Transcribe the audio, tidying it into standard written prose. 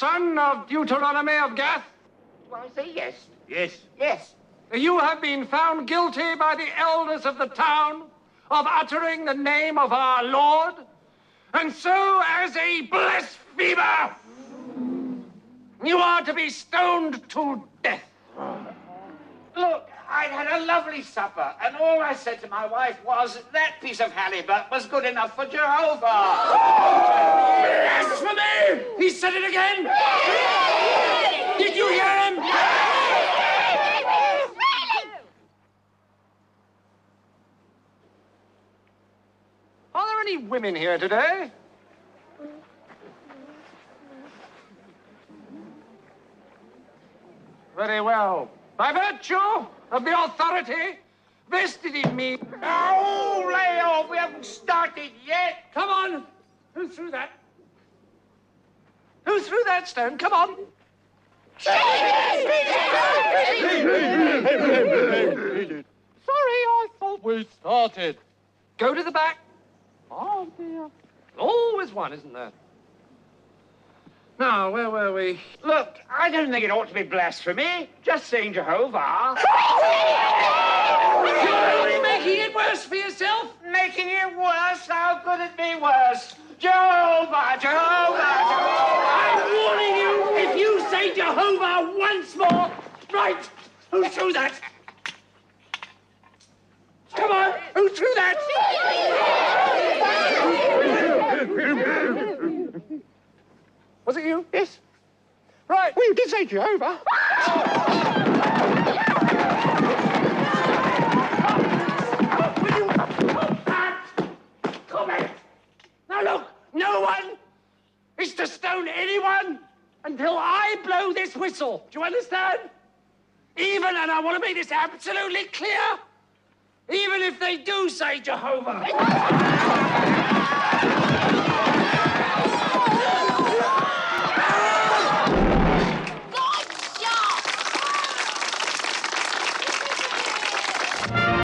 son of Deuteronomy of Gath? Do I say yes? Yes. Yes. You have been found guilty by the elders of the town of uttering the name of our Lord, and so as a blasphemer, you are to be stoned to death. Look, I'd had a lovely supper, and all I said to my wife was that piece of halibut was good enough for Jehovah. Blasphemy! He said it again! Did you hear him? Are there any women here today? Very well. By virtue of the authority vested in me... Oh, lay off. We haven't started yet. Come on. Who threw that? Who threw that stone? Come on. Sorry, I thought we started. Go to the back. Oh, dear. Always one, isn't there? Now, where were we? Look, I don't think it ought to be blasphemy. Just saying Jehovah. You're only making it worse for yourself. Making it worse? How could it be worse? Jehovah, Jehovah, Jehovah. I'm warning you, if you say Jehovah once more. Right, who threw that? Come on, who threw that? Was it you? Yes. Right. Well, you did say Jehovah. Come back. Now look, no one is to stone anyone until I blow this whistle. Do you understand? Even, and I want to make this absolutely clear, even if they do say Jehovah.